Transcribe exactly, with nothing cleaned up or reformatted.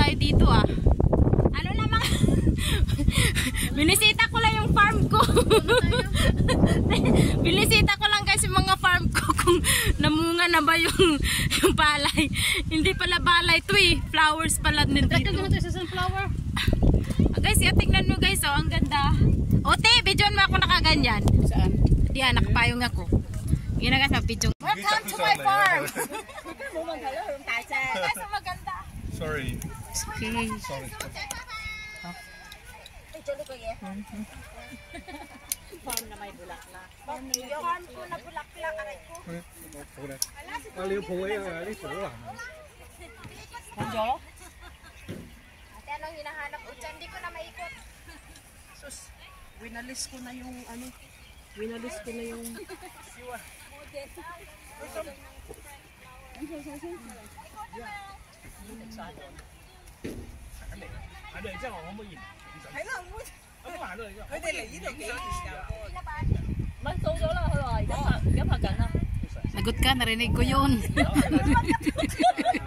tayo dito ah. Ano namang binisita ko lang yung farm ko. Binisita ko lang guys yung mga farm ko kung namunga na ba yung yung palay. Hindi pala balay to eh. Flowers pala din dito. Sa sunflower. Ah, guys, ya, tingnan mo guys, oh, ang ganda. Ote, bidyon mo ako nakaganyan. Saan? Diyan, nakapayong ako. Yun na guys, mapidyon. Welcome to my farm! Guys, ang maganda. Sorry. Okay. Sorry. Farm na may bulaklak. Farm ko na bulaklak, aray ko. Aliw po ay ali po ah. Anjo? Ate, anong hinahanap ko dyan? Hindi ko na maikot. Sus, winalis ko na yung ano. Winalis ko na yung Ada一张我可以。係啦，我咁行到嚟㗎。佢哋嚟呢度幾時啊？ 咪到咗啦，佢話而家拍而家拍緊啦。 Lagot ka, narinig ko yun.